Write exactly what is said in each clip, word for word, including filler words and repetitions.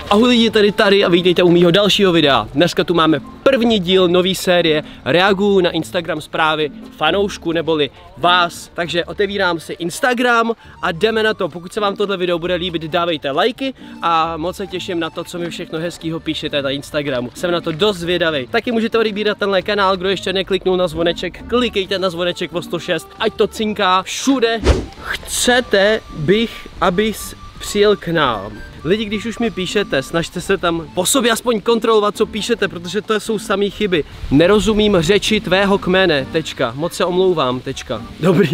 Ahoj lidi, tady tady a vítejte u mýho dalšího videa. Dneska tu máme první díl nové série Reaguju na Instagram zprávy fanoušku neboli vás. Takže otevírám si Instagram a jdeme na to. Pokud se vám tohle video bude líbit, dávejte lajky a moc se těším na to, co mi všechno hezkýho píšete na Instagramu. Jsem na to dost zvědavý. Taky můžete odebírat tenhle kanál, kdo ještě nekliknul na zvoneček, klikejte na zvoneček o sto šest, ať to cinká všude. Chcete bych, abys přijel k nám. Lidi, když už mi píšete, snažte se tam po sobě aspoň kontrolovat, co píšete, protože to jsou samé chyby. Nerozumím řeči tvého kmene, tečka. Moc se omlouvám, tečka. Dobrý.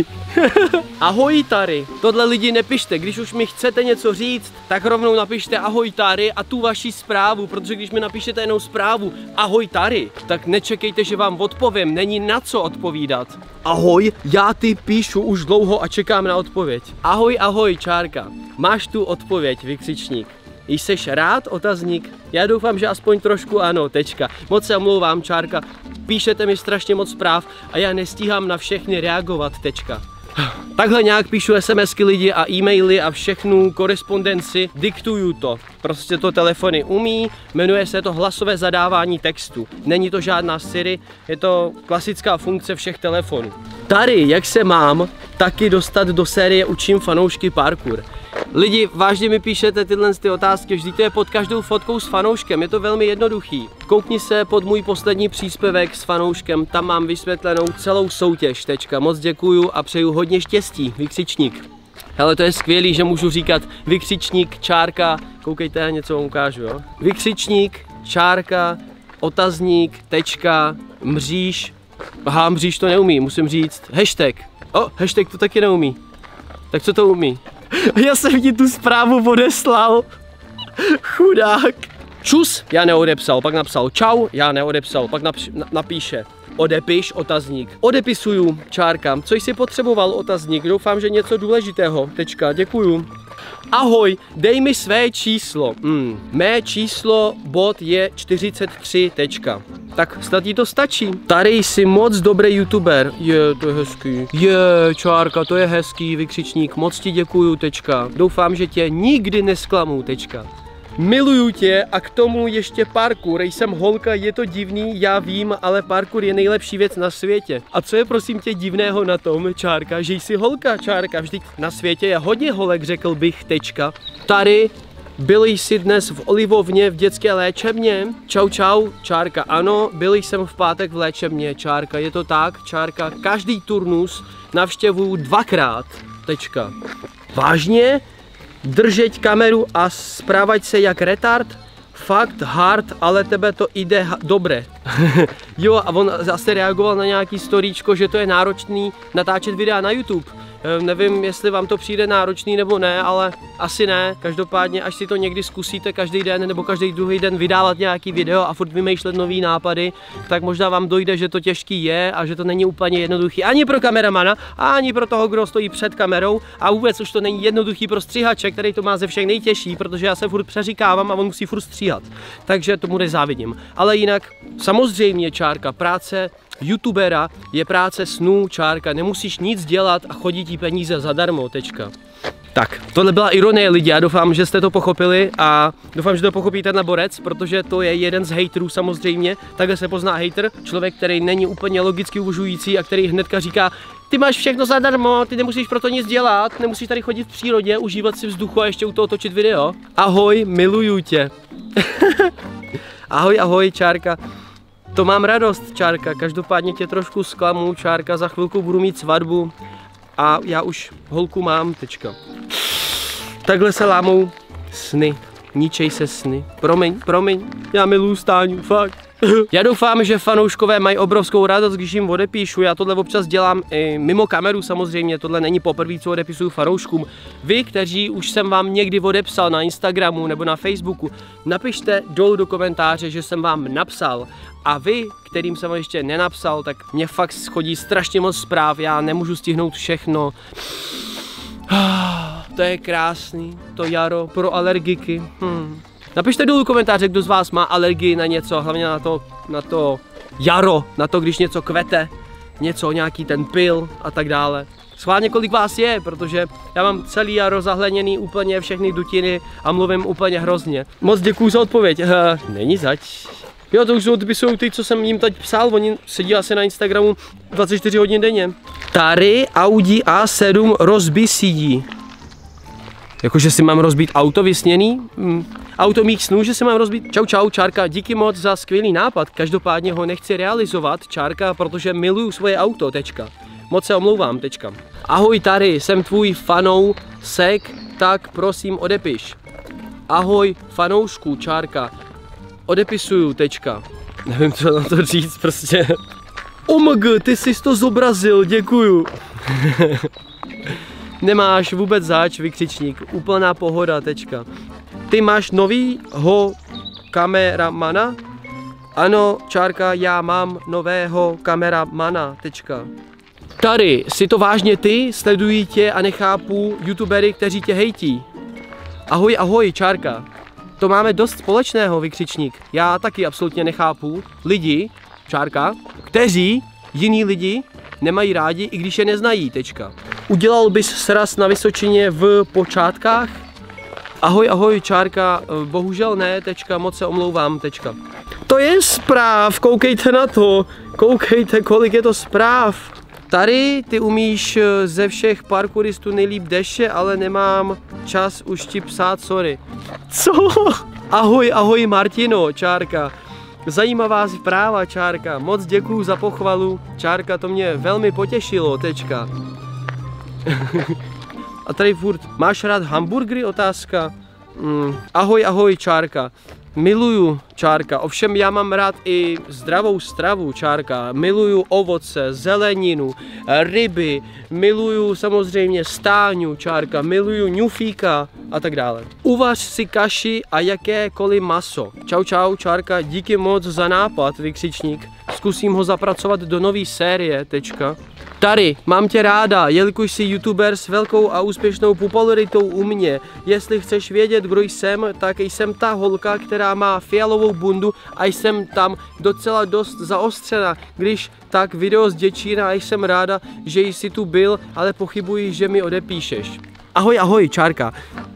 Ahoj tady. Tohle lidi nepište, když už mi chcete něco říct, tak rovnou napište ahoj tady a tu vaši zprávu, protože když mi napíšete jenom zprávu ahoj tady, tak nečekejte, že vám odpovím, není na co odpovídat. Ahoj, já ty píšu už dlouho a čekám na odpověď. Ahoj, ahoj, čárka. Máš tu odpověď, vykřičník. Jseš rád, otazník? Já doufám, že aspoň trošku ano, tečka. Moc se omlouvám, čárka. Píšete mi strašně moc zpráv a já nestíhám na všechny reagovat, tečka. Takhle nějak píšu SMSky lidi a e-maily a všechnu korespondenci, diktuju to. Prostě to telefony umí, jmenuje se to hlasové zadávání textu. Není to žádná Siri, je to klasická funkce všech telefonů. Tady, jak se mám taky dostat do série Učím fanoušky parkour. Lidi, vážně mi píšete tyhle ty otázky, vždyť to je pod každou fotkou s fanouškem, je to velmi jednoduchý. Koukni se pod můj poslední příspěvek s fanouškem, tam mám vysvětlenou celou soutěž, tečka. Moc děkuju a přeju hodně štěstí, vykřičník. Hele, to je skvělý, že můžu říkat vykřičník, čárka, koukejte, něco vám ukážu, jo. Vykřičník, čárka, otazník, tečka, mříž. Aha, mříž to neumí, musím říct hashtag. O, hashtag to taky neumí. Tak co to umí? Já jsem ti tu zprávu odeslal. Chudák. Čus, já neodepsal, pak napsal čau, já neodepsal, pak napš- napíše odepiš, otazník. Odepisuju, čárka, co jsi potřeboval, otazník, doufám, že něco důležitého, tečka, děkuju. Ahoj, dej mi své číslo. Hmm. Mé číslo bod je čtyřicet tři, tečka. Tak snad jí to stačí. Tady jsi moc dobrý youtuber. Je, to je hezký. Je, čárka, to je hezký, vykřičník. Moc ti děkuju, tečka. Doufám, že tě nikdy nesklamu, tečka. Miluju tě a k tomu ještě parkour. Jsem holka, je to divný, já vím, ale parkour je nejlepší věc na světě. A co je prosím tě divného na tom, čárka, že jsi holka, čárka, vždyť na světě je hodně holek, řekl bych, tečka. Tady byl jsi dnes v Olivovně v dětské léčebně? Čau čau, čárka, ano, byl jsem v pátek v léčebně, čárka, je to tak, čárka, každý turnus navštěvuju dvakrát, tečka. Vážně? Držeť kameru a správať se jak retard? Fakt hard, ale tebe to jde dobré. Jo, a on zase reagoval na nějaký storíčko, že to je náročný natáčet videa na YouTube. E, nevím, jestli vám to přijde náročný nebo ne, ale asi ne. Každopádně, až si to někdy zkusíte každý den nebo každý druhý den vydávat nějaký video a furt vymýšlet nový nápady, tak možná vám dojde, že to těžký je a že to není úplně jednoduchý ani pro kameramana, ani pro toho, kdo stojí před kamerou a vůbec už to není jednoduchý pro stříhače, který to má ze všech nejtěžší, protože já se furt přeříkávám a on musí furt stříhat. Takže tomu nezávidím. Ale jinak, samozřejmě, čárka, práce youtubera je práce snů, čárka, nemusíš nic dělat a chodí ti peníze zadarmo, tečka. Tak, tohle byla ironie lidi, já doufám, že jste to pochopili a doufám, že to pochopíte na borec, protože to je jeden z hejterů samozřejmě, takhle se pozná hejter, člověk, který není úplně logicky uvažující a který hnedka říká, ty máš všechno zadarmo, ty nemusíš proto nic dělat, nemusíš tady chodit v přírodě, užívat si vzduchu a ještě u toho točit video. Ahoj, miluju tě. Ahoj, ahoj, čárka. To mám radost, čárka, každopádně tě trošku zklamu, čárka, za chvilku budu mít svatbu a já už holku mám, tečka. Takhle se lámou sny, ničej se sny, promiň, promiň, já miluju Stáňu, fakt. Já doufám, že fanouškové mají obrovskou radost, když jim odepíšu. Já tohle občas dělám i mimo kameru samozřejmě, tohle není poprvé, co odepisuju fanouškům. Vy, kteří už jsem vám někdy odepsal na Instagramu nebo na Facebooku, napište dolů do komentáře, že jsem vám napsal. A vy, kterým jsem ještě nenapsal, tak mě fakt schodí strašně moc zpráv, já nemůžu stihnout všechno. To je krásný, to jaro pro alergiky. Hmm. Napište dolů komentáře, kdo z vás má alergii na něco, hlavně na to, na to jaro, na to, když něco kvete, něco, nějaký ten pil a tak dále. Schválně kolik vás je, protože já mám celý jaro zahleněný úplně všechny dutiny a mluvím úplně hrozně. Moc děkuju za odpověď. Uh, není zač. Jo, to už odpisují ty, co jsem jim teď psal, oni sedí asi na Instagramu dvacet čtyři hodin denně. Tady Audi A sedm rozbísí. Jakože si mám rozbít auto vysněný? Hmm. Auto mých snů, že si mám rozbít? Čau čau, Čárka, díky moc za skvělý nápad, každopádně ho nechci realizovat, Čárka, protože miluju svoje auto, tečka. Moc se omlouvám, tečka. Ahoj tady, jsem tvůj fanou sek, tak prosím odepiš. Ahoj fanoušku, Čárka, odepisuju, tečka. Nevím, co na to říct, prostě. Omg, ty jsi to zobrazil, děkuju. Nemáš vůbec zač, vykřičník, úplná pohoda, tečka. Ty máš novýho kameramana? Ano, Čárka, já mám nového kameramana, tečka. Tady, jsi to vážně ty? Sledují tě a nechápu youtubery, kteří tě hejtí. Ahoj, ahoj, Čárka. To máme dost společného, vykřičník. Já taky absolutně nechápu lidi, Čárka, kteří jiní lidi nemají rádi, i když je neznají, tečka. Udělal bys sraz na Vysočině v počátkách? Ahoj, ahoj, Čárka, bohužel ne, tečka, moc se omlouvám, tečka. To je zpráv, koukejte na to, koukejte, kolik je to zpráv. Tady ty umíš ze všech parkouristů nejlíp deše, ale nemám čas už ti psát, sorry. Co? Ahoj, ahoj, Martino, Čárka. Zajímavá zpráva, Čárka, moc děkuju za pochvalu, Čárka, to mě velmi potěšilo, tečka. A tady furt, máš rád hamburgery, otázka? Mm, ahoj, ahoj, Čárka. Miluju, Čárka, ovšem já mám rád i zdravou stravu, Čárka. Miluju ovoce, zeleninu, ryby, miluju samozřejmě stáňu, Čárka, miluju ňufíka a tak dále. Uvař si kaši a jakékoliv maso. Čau, čau, Čárka, díky moc za nápad, vykřičník. Zkusím ho zapracovat do nové série, tečka. Tady, mám tě ráda, jelikož jsi youtuber s velkou a úspěšnou popularitou u mě. Jestli chceš vědět, kdo jsem, tak jsem ta holka, která má fialovou bundu a jsem tam docela dost zaostřena. Když tak video z Děčína a jsem ráda, že jsi tu byl, ale pochybuji, že mi odepíšeš. Ahoj, ahoj, Čárka.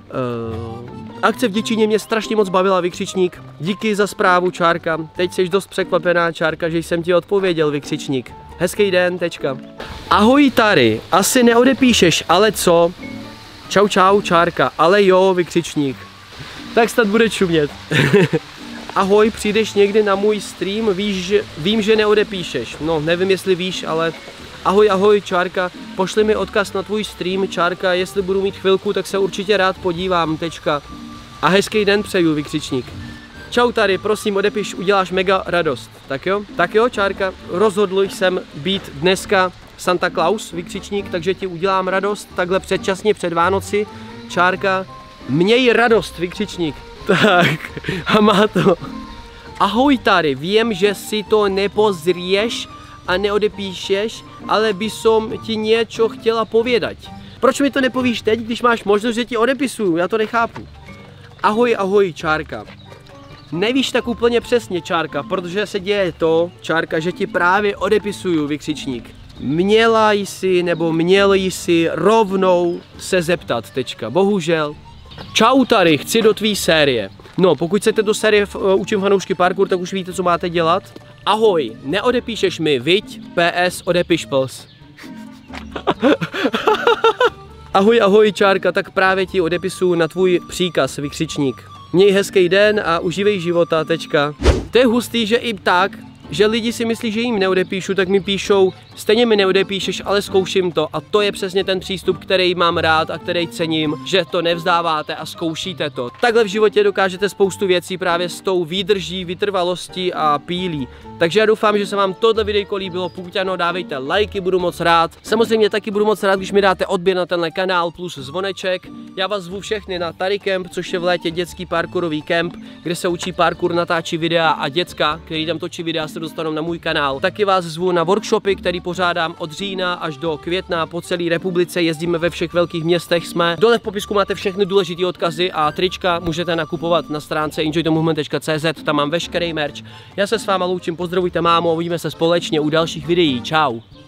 Uh, akce v Děčíně mě strašně moc bavila, vykřičník. Díky za zprávu, Čárka. Teď jsi dost překvapená, Čárka, že jsem ti odpověděl, vykřičník. Hezký den, tečka. Ahoj tady, asi neodepíšeš, ale co? Čau čau, Čárka, ale jo, vykřičník. Tak snad bude čumět. Ahoj, přijdeš někdy na můj stream, víš, vím, že neodepíšeš. No, nevím, jestli víš, ale... Ahoj, ahoj, Čárka, pošli mi odkaz na tvůj stream, Čárka, jestli budu mít chvilku, tak se určitě rád podívám, tečka. A hezký den přeju, vykřičník. Čau tady, prosím, odepiš, uděláš mega radost. Tak jo, tak jo, Čárka, rozhodl jsem být dneska Santa Claus, vykřičník, takže ti udělám radost, takhle předčasně před Vánoci. Čárka, měj radost, vykřičník. Tak, a má to. Ahoj tady, vím, že si to nepozrieš a neodepíšeš, ale by som ti něco chtěla povědať. Proč mi to nepovíš teď, když máš možnost, že ti odepisuju, já to nechápu. Ahoj, ahoj, Čárka. Nevíš tak úplně přesně, Čárka, protože se děje to, Čárka, že ti právě odepisuju, vykřičník. Měla jsi nebo měl jsi rovnou se zeptat, tečka, bohužel. Čau tady, chci do tvý série. No, pokud chcete do série uh, Učím fanoušky parkour, tak už víte, co máte dělat. Ahoj, neodepíšeš mi, viď? P S, odepiš pls. Ahoj, ahoj, Čárka, tak právě ti odepisuju na tvůj příkaz, vykřičník. Měj hezký den a užívej života, tečka. To je hustý, že i tak, že lidi si myslí, že jim neodepíšu, tak mi píšou, stejně mi neodepíšeš, ale zkouším to. A to je přesně ten přístup, který mám rád a který cením, že to nevzdáváte a zkoušíte to. Takhle v životě dokážete spoustu věcí právě s tou výdrží, vytrvalostí a pílí. Takže já doufám, že se vám tohle videjko líbilo, pokud ano, dávejte lajky, budu moc rád. Samozřejmě taky budu moc rád, když mi dáte odběr na tenhle kanál plus zvoneček. Já vás zvu všechny na Tady Camp, což je v létě dětský parkourový kemp, kde se učí parkour, natáčí videa a děcka, který tam točí videa, se dostanou na můj kanál. Taky vás zvu na workshopy, který pořádám od října až do května po celé republice, jezdíme ve všech velkých městech, jsme. Dole v popisku máte všechny důležité odkazy a trička můžete nakupovat na stránce enjoy the movement tečka cé zet, tam mám veškerý merch. Já se s váma loučím, pozdravujte mámo, uvidíme se společně u dalších videí, čau.